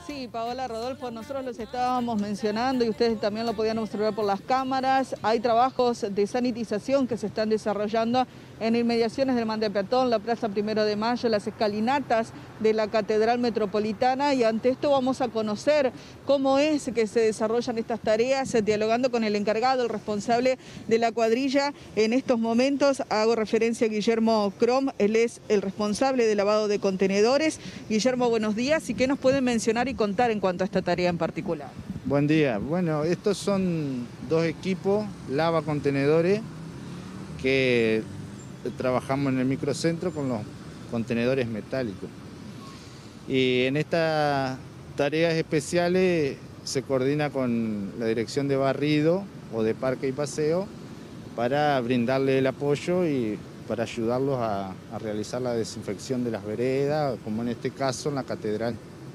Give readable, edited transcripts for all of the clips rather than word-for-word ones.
Sí, Paola, Rodolfo, nosotros los estábamos mencionando y ustedes también lo podían observar por las cámaras. Hay trabajos de sanitización que se están desarrollando en inmediaciones del Mande Peatón, la Plaza 1 de Mayo, las escalinatas de la Catedral Metropolitana, y ante esto vamos a conocer cómo es que se desarrollan estas tareas, dialogando con el encargado, el responsable de la cuadrilla. En estos momentos hago referencia a Guillermo Crom, él es el responsable de lavado de contenedores. Guillermo, buenos días, ¿y qué nos pueden mencionar y contar en cuanto a esta tarea en particular? Buen día. Bueno, estos son dos equipos, lava contenedores, que trabajamos en el microcentro con los contenedores metálicos. Y en estas tareas especiales se coordina con la dirección de barrido o de parque y paseo para brindarle el apoyo y para ayudarlos a realizar la desinfección de las veredas, como en este caso en la catedral.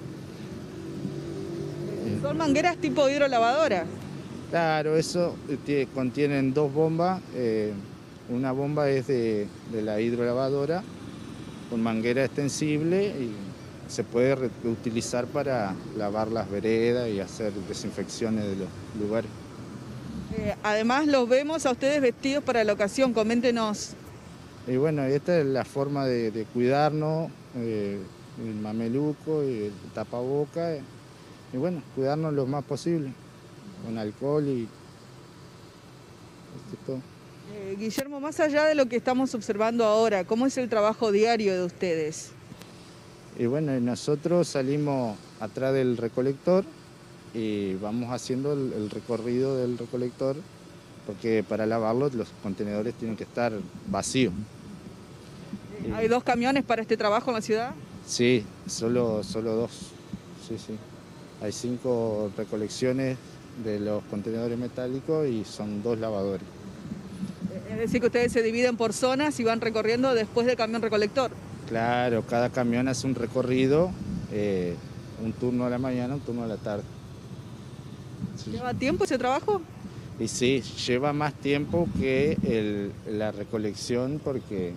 Son mangueras tipo hidrolavadoras. Claro, eso contienen dos bombas. Una bomba es de la hidrolavadora con manguera extensible y se puede utilizar para lavar las veredas y hacer desinfecciones de los lugares. Además los vemos a ustedes vestidos para la ocasión, coméntenos. Y bueno, esta es la forma de cuidarnos, el mameluco y el tapaboca, y bueno, cuidarnos lo más posible, con alcohol y todo. Guillermo, más allá de lo que estamos observando ahora, ¿cómo es el trabajo diario de ustedes? Y bueno, nosotros salimos atrás del recolector y vamos haciendo el recorrido del recolector, porque para lavarlos los contenedores tienen que estar vacíos. ¿Hay dos camiones para este trabajo en la ciudad? Sí, solo dos. Sí, sí. Hay 5 recolecciones de los contenedores metálicos y son 2 lavadores. Es decir, que ustedes se dividen por zonas y van recorriendo después del camión recolector. Claro, cada camión hace un recorrido, un turno a la mañana, un turno a la tarde. Sí. ¿Lleva tiempo ese trabajo? Y sí, lleva más tiempo que la recolección porque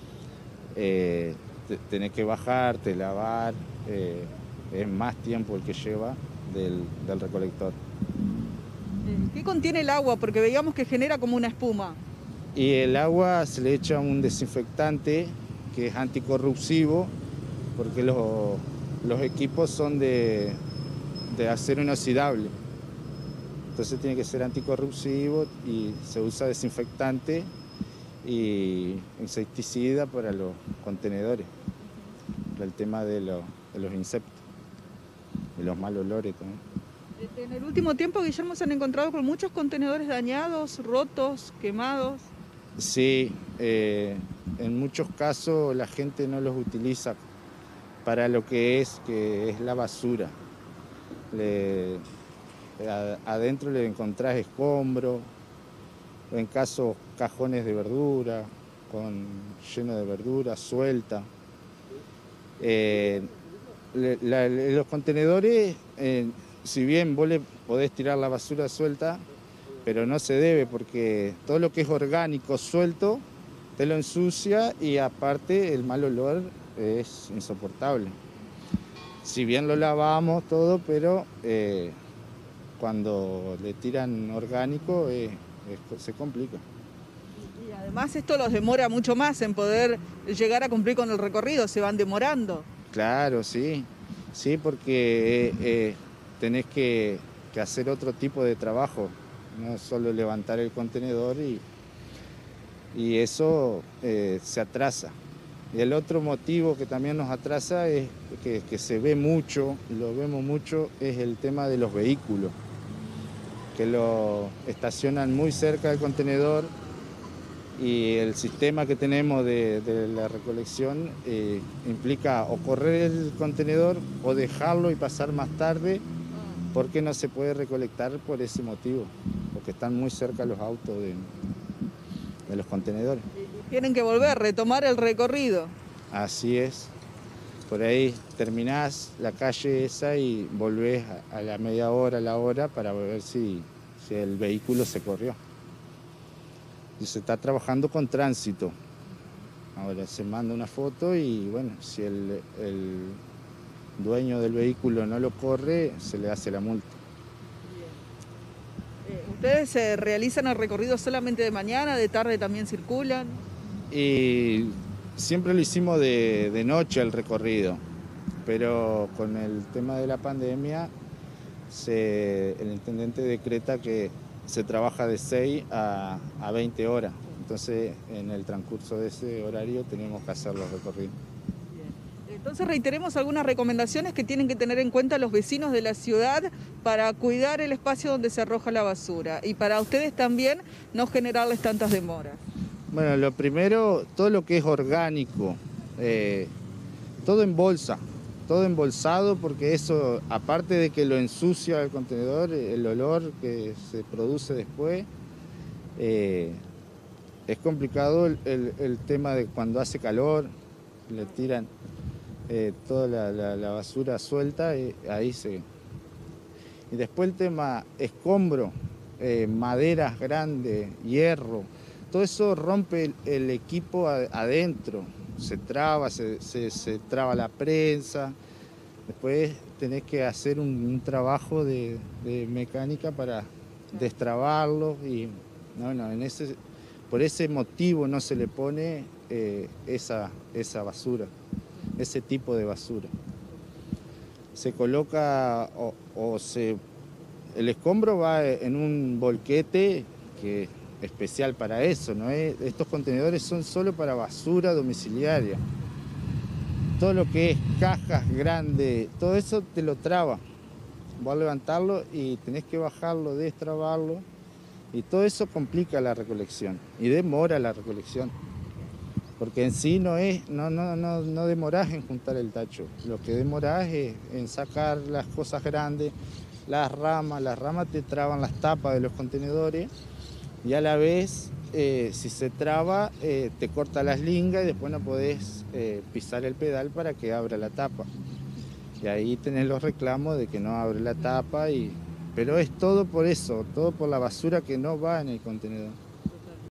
tenés que bajarte, lavar, es más tiempo el que lleva del recolector. ¿Qué contiene el agua? Porque veíamos que genera como una espuma. Y el agua se le echa un desinfectante que es anticorrosivo, porque los equipos son de acero inoxidable. Entonces tiene que ser anticorrosivo y se usa desinfectante y insecticida para los contenedores, para el tema de los insectos y los malos olores también. En el último tiempo, Guillermo, se han encontrado con muchos contenedores dañados, rotos, quemados. Sí, en muchos casos la gente no los utiliza para lo que es la basura. Adentro le encontrás escombros, o en casos cajones de verdura, lleno de verdura suelta. Los contenedores, si bien vos le podés tirar la basura suelta, pero no se debe porque todo lo que es orgánico suelto te lo ensucia y aparte el mal olor es insoportable. Si bien lo lavamos todo, pero cuando le tiran orgánico se complica. Y además esto los demora mucho más en poder llegar a cumplir con el recorrido, se van demorando. Claro, sí, sí, porque tenés que hacer otro tipo de trabajo, no solo levantar el contenedor y eso se atrasa. Y el otro motivo que también nos atrasa es que se ve mucho, lo vemos mucho, es el tema de los vehículos, que lo estacionan muy cerca del contenedor y el sistema que tenemos de la recolección implica o correr el contenedor o dejarlo y pasar más tarde, porque no se puede recolectar por ese motivo, porque están muy cerca los autos de los contenedores. Tienen que volver, retomar el recorrido. Así es. Por ahí terminás la calle esa y volvés a la media hora, a la hora, para ver si el vehículo se corrió. Y se está trabajando con tránsito. Ahora se manda una foto y bueno, si el dueño del vehículo no lo corre, se le hace la multa. ¿Ustedes realizan el recorrido solamente de mañana, de tarde también circulan? Y siempre lo hicimos de noche el recorrido, pero con el tema de la pandemia, el intendente decreta que se trabaja de 6 a 20 horas. Entonces, en el transcurso de ese horario tenemos que hacer los recorridos. Entonces reiteremos algunas recomendaciones que tienen que tener en cuenta los vecinos de la ciudad para cuidar el espacio donde se arroja la basura y para ustedes también no generarles tantas demoras. Bueno, lo primero, todo lo que es orgánico, todo en bolsa, todo embolsado, porque eso, aparte de que lo ensucia el contenedor, el olor que se produce después, es complicado el tema de cuando hace calor, le tiran toda la basura suelta, ahí se... Y después el tema escombro, maderas grandes, hierro, todo eso rompe el equipo adentro, se traba, se traba la prensa, después tenés que hacer un trabajo de mecánica para destrabarlo y por ese motivo no se le pone esa basura, ese tipo de basura. Se coloca el escombro va en un volquete que especial para eso, ¿no? Estos contenedores son solo para basura domiciliaria. Todo lo que es cajas grandes, todo eso te lo traba. Vos a levantarlo y tenés que bajarlo, destrabarlo, y todo eso complica la recolección y demora la recolección. Porque en sí no demorás en juntar el tacho, lo que demorás es en sacar las cosas grandes, las ramas te traban las tapas de los contenedores y a la vez, si se traba, te corta las lingas y después no podés pisar el pedal para que abra la tapa. Y ahí tenés los reclamos de que no abre la tapa, pero es todo por eso, todo por la basura que no va en el contenedor.